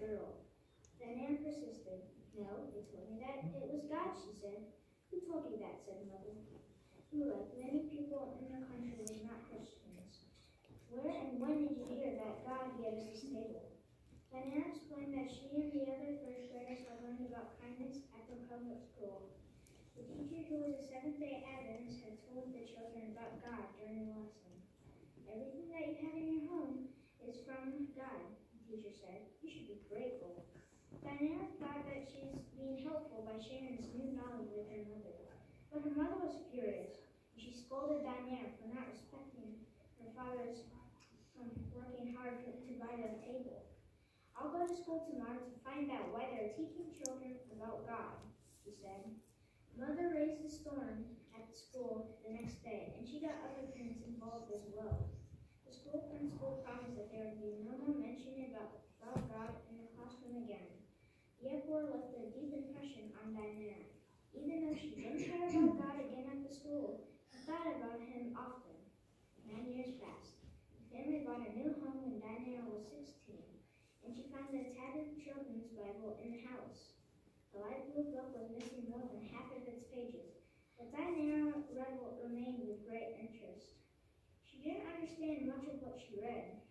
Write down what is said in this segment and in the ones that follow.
girl. Diana persisted. No, they told me that it was God, she said. Who told you that, said Mother. Who, like many people in the country, was not Christians. Where and when did you hear that God gave us this table? Diana explained that she and the other first graders had learned about kindness at the public school. The teacher, who was a Seventh-day Adventist, had told the children about God during the lesson. Everything that you have in your home is from God, the teacher said. You should be grateful. Diana thought that she's being helpful by sharing this new knowledge with her mother. But her mother was furious, and she scolded Diana for not respecting her father's working hard to buy the table. I'll go to school tomorrow to find out why they're teaching children about God, she said. Mother raised a storm at the school the next day, and she got other parents involved as well. The school principal promised that there would be no more mention about God in the classroom again. The uproar left a deep impression on Diana. Even though she didn't hear about God again at the school, she thought about him often. 9 years passed. The family bought a new home when Diana was 16, and she found a tattered children's Bible in the house. The light blue book was missing more than half of its pages, but Diana read what remained with great interest. She didn't understand much of what she read,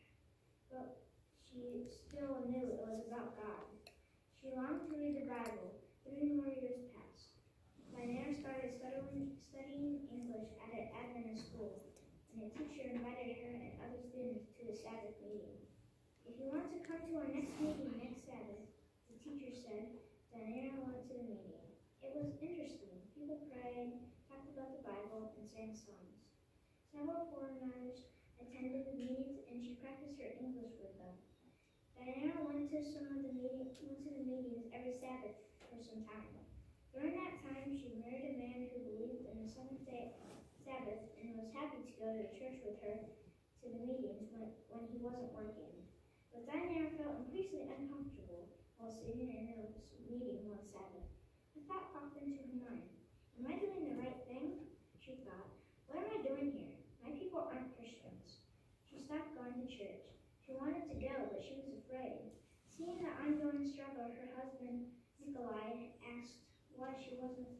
but she still knew it was about God. She longed to read the Bible. 3 more years passed. Diana started studying English at an Adventist school, and a teacher invited her and other students to the Sabbath meeting. If you want to come to our next meeting next Sabbath, the teacher said, Diana went to the meeting. It was interesting. People prayed, talked about the Bible, and sang songs. Several foreigners attended the meetings, and she practiced her English with them. Diana went to the meetings every Sabbath for some time. During that time, she married a man who believed in the seventh-day Sabbath and was happy to go to church with her to the meetings when he wasn't working. But Diana felt increasingly uncomfortable while sitting in a meeting one Sabbath. A thought popped into her mind. Am I doing the right thing? She thought. What am I doing here? My people aren't Christians. She stopped going to church. She wanted to go, but she was afraid. Seeing the ongoing struggle, her husband, Nikolai, asked why she wasn't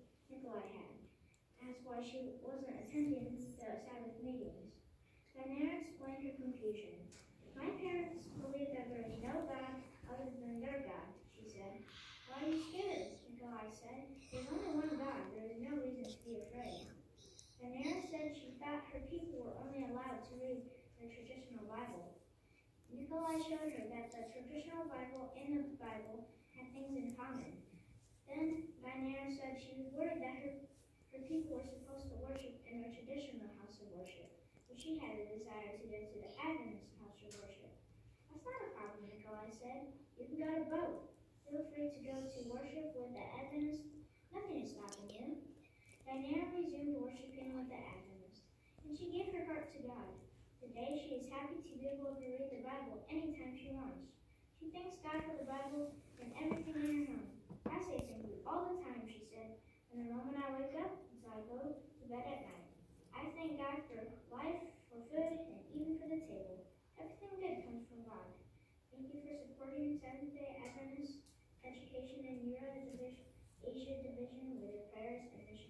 attending the Sabbath meetings. Diana explained her confusion. My parents believe that there is no God other than their God, she said. Why are you scared? Nikolai said. There's only one God. There is no reason to be afraid. Diana said she thought her people were only allowed to read the traditional Bible. Nikolai showed her that the traditional Bible and the Bible had things in common. Then Diana said she was worried that her people were supposed to worship in their traditional house of worship, but she had a desire to go to the Adventist house of worship. That's not a problem, Nikolai said. You can go to both. Feel free to go to worship with the Adventists. Nothing is stopping you. Diana resumed worshiping with the Adventists, and she gave her heart to God. Today she is happy to be able to read the Bible anytime she wants. She thanks God for the Bible and everything in her home. I say thank you all the time, she said, from the moment I wake up until I go to bed at night. I thank God for life, for food, and even for the table. Everything good comes from God. Thank you for supporting Seventh-day Adventist Education and Euro Asia Division with your prayers and mission.